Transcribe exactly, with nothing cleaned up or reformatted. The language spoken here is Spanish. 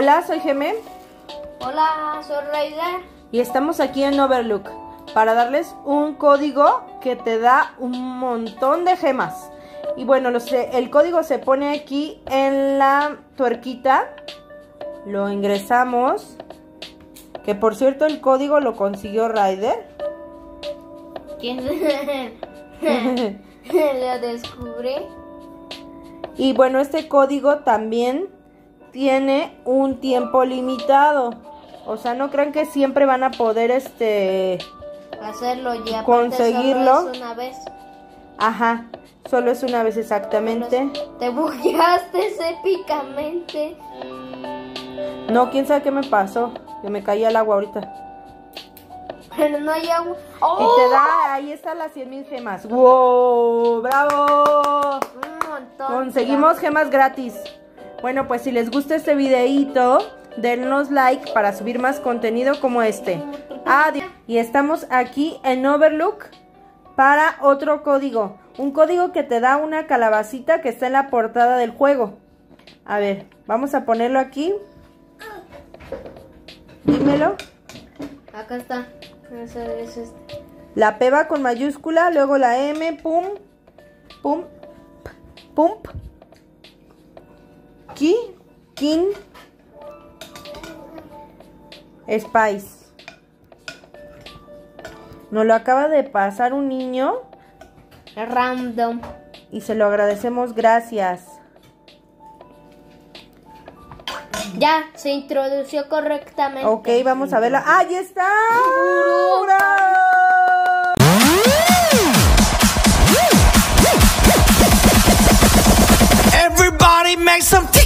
Hola, soy Geme. Hola, soy Raider. Y estamos aquí en Overlook para darles un código que te da un montón de gemas. Y bueno, los, el código se pone aquí en la tuerquita. Lo ingresamos. Que por cierto el código lo consiguió Raider. ¿Quién lo descubrí? Y bueno, este código también tiene un tiempo limitado. O sea, no crean que siempre van a poder este hacerlo ya. Conseguirlo. Solo es una vez. Ajá, solo es una vez exactamente. Te bugueaste épicamente. No, quién sabe qué me pasó. Que me caí al agua ahorita. Pero no hay agua. ¡Oh! Y te da, ahí están las cien mil gemas. ¡Wow! ¡Bravo! Un montón. Conseguimos gemas gratis. Bueno, pues si les gusta este videíto, denos like para subir más contenido como este. Ah, y estamos aquí en Overlook para otro código. Un código que te da una calabacita que está en la portada del juego. A ver, vamos a ponerlo aquí. Dímelo. Acá está. Ese es este. La P va con mayúscula, luego la M, pum, pum, pum, Ki, Kin, Spice. Nos lo acaba de pasar un niño. Random. Y se lo agradecemos, gracias. Ya, se introdució correctamente. Ok, vamos a verla. ¡Ahí está! Everybody make some